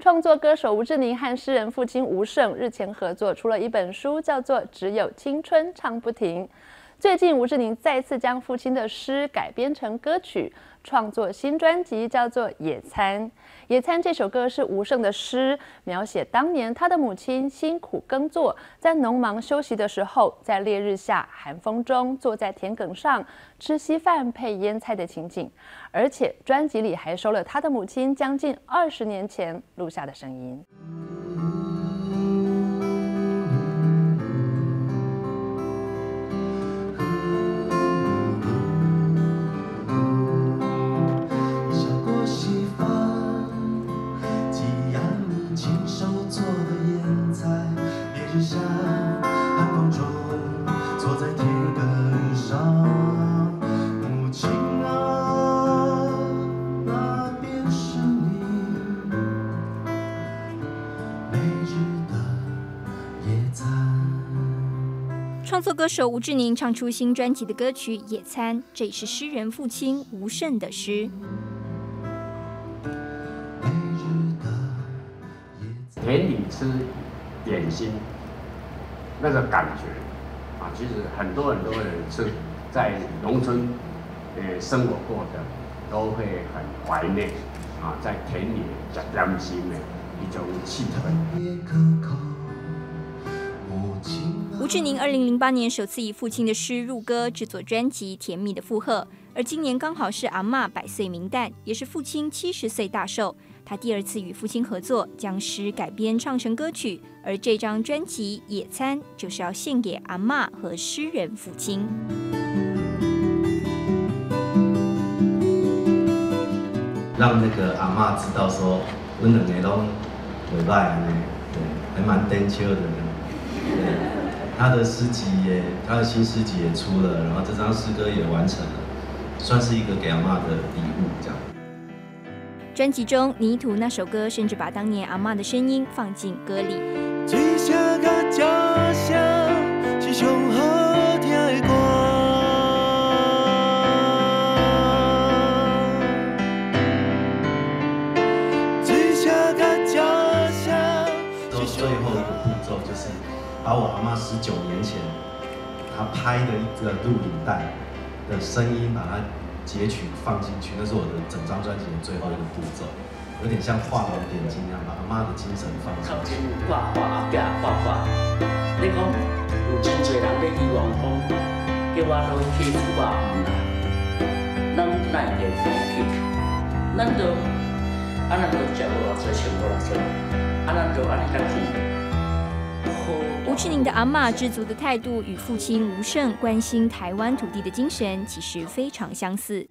创作歌手吴志宁和诗人父亲吴胜日前合作出了一本书，叫做《只有青春唱不停》。最近，吴志宁再次将父亲的诗改编成歌曲，创作新专辑，叫做《野餐》。《野餐》这首歌是吴胜的诗，描写当年他的母亲辛苦耕作，在农忙休息的时候，在烈日下、寒风中坐在田埂上吃稀饭配腌菜的情景。而且专辑里还收了他的母亲将近20年前录下的声音。 创作歌手吴志宁唱出新专辑的歌曲《野餐》，这也是诗人父亲吴胜的诗。 田里吃点心，那个感觉啊，其实很多人是在农村生活过的，都会很怀念啊，在田里吃点心的一种气氛。 吴志宁2008年首次以父亲的诗入歌，制作专辑《甜蜜的负荷》，而今年刚好是阿嬷100岁冥诞，也是父亲70岁大寿。他第2次与父亲合作，将诗改编唱成歌曲，而这张专辑《野餐》就是要献给阿嬷和诗人父亲。 让那个阿嬷知道说，我两个都袂歹安尼，对，还蛮颠秋的。对，他的新诗集也出了，然后这张诗歌也完成了，算是一个给阿嬷的礼物这样。 专辑中《泥土》那首歌，甚至把当年阿嬷的声音放进歌里。 一声甲一声是上好听的歌。 最后一个步骤就是把我阿嬷19年前她拍的一个录影带的声音，把它截取放进去，那是我的整张专辑的最后一个步骤，有点像画龙点睛一样，把阿嬷的精神放进去。 画后壁画，你讲有真侪人要希望讲叫我落去画唔啦，咱哪会放弃？咱就咱就食无偌济，穿无偌济。 吴志宁的阿嬷知足的态度与父亲吴胜关心台湾土地的精神其实非常相似。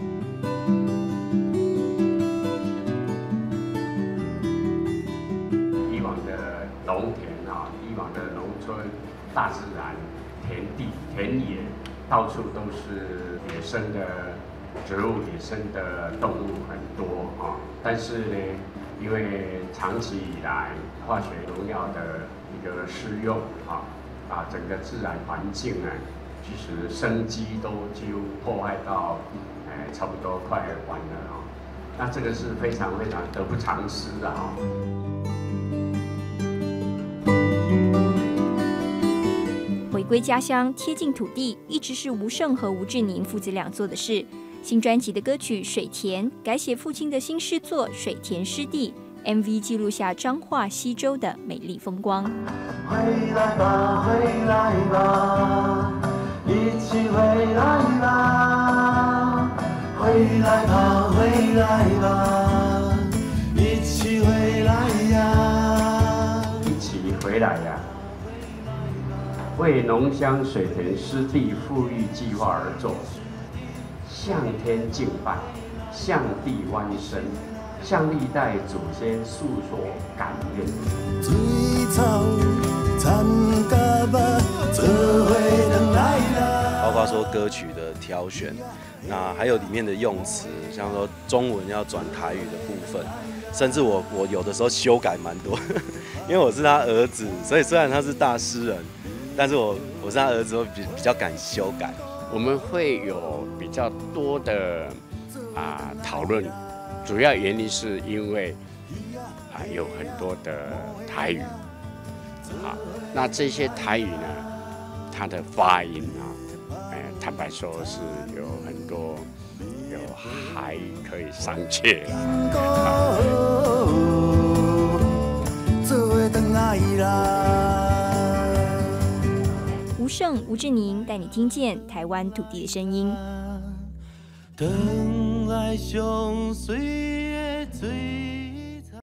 以往的农田啊，以往的农村，大自然、田地、田野，到处都是野生的植物、野生的动物很多啊。但是呢，因为长期以来化学农药的一个施用整个自然环境呢，其实生机都几乎破坏到，差不多快完了啊。那这个是非常得不偿失的啊。 回归家乡，贴近土地，一直是吴胜和吴志宁父子俩做的事。新专辑的歌曲《水田》改写父亲的新诗作《水田湿地》，MV 记录下彰化溪州的美丽风光。 回来吧，回来吧，一起回来吧，回来吧，回来吧，一起回来呀， 一起回来呀！为农乡水田湿地富裕计划而作。向天敬拜，向地弯身，向历代祖先诉说感念。 包括说歌曲的挑选，那还有里面的用词，像说中文要转台语的部分，甚至我有的时候修改蛮多，因为我是他儿子，所以虽然他是大诗人，但是我是他儿子，我比较敢修改。 我们会有比较多的讨论，主要原因是因为有很多的台语那这些台语呢，它的发音坦白说是有很多还可以商榷吴胜、吴志宁带你听见台湾土地的声音。 等来相随的水。